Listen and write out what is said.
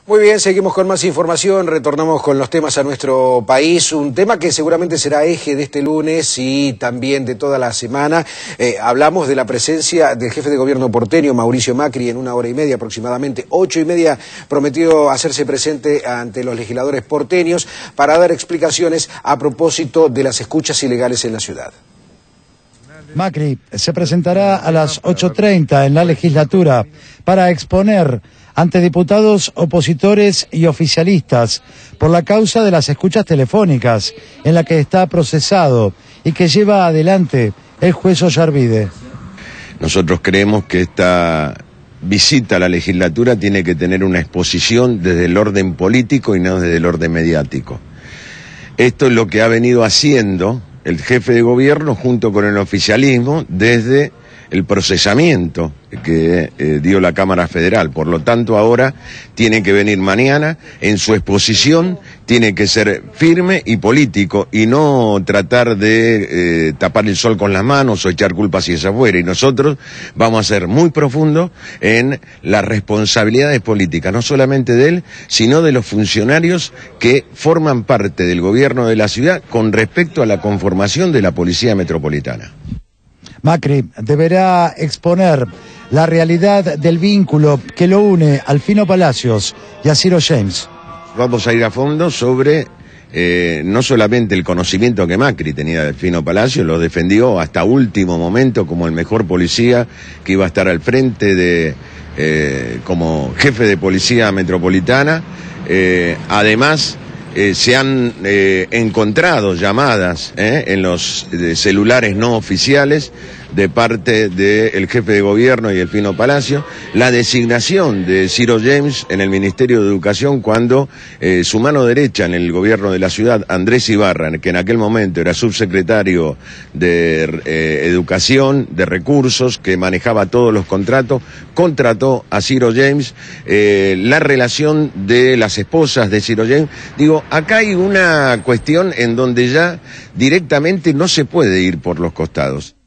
Muy bien, seguimos con más información, retornamos con los temas a nuestro país, un tema que seguramente será eje de este lunes y también de toda la semana. Hablamos de la presencia del jefe de gobierno porteño, Mauricio Macri, en 1 hora y media aproximadamente, 8:30, prometió hacerse presente ante los legisladores porteños para dar explicaciones a propósito de las escuchas ilegales en la ciudad. Macri se presentará a las 8:30 en la legislatura para exponer ante diputados opositores y oficialistas por la causa de las escuchas telefónicas en la que está procesado y que lleva adelante el juez Ollarvide. Nosotros creemos que esta visita a la legislatura tiene que tener una exposición desde el orden político y no desde el orden mediático. Esto es lo que ha venido haciendo el jefe de gobierno junto con el oficialismo desde el procesamiento que dio la Cámara Federal. Por lo tanto, ahora tiene que venir mañana, en su exposición tiene que ser firme y político y no tratar de tapar el sol con las manos o echar culpas hacia afuera. Y nosotros vamos a ser muy profundos en las responsabilidades políticas, no solamente de él, sino de los funcionarios que forman parte del gobierno de la ciudad con respecto a la conformación de la Policía Metropolitana. Macri deberá exponer la realidad del vínculo que lo une a Alfino Palacios y a Ciro James. Vamos a ir a fondo sobre no solamente el conocimiento que Macri tenía de Alfino Palacios, lo defendió hasta último momento como el mejor policía que iba a estar al frente de como jefe de Policía Metropolitana. Además, se han encontrado llamadas en los celulares no oficiales de parte del jefe de gobierno y Alfino Palacio, la designación de Ciro James en el Ministerio de Educación cuando su mano derecha en el gobierno de la ciudad, Andrés Ibarra, que en aquel momento era subsecretario de Educación, de Recursos, que manejaba todos los contratos, contrató a Ciro James. La relación de las esposas de Ciro James, digo, acá hay una cuestión en donde ya directamente no se puede ir por los costados.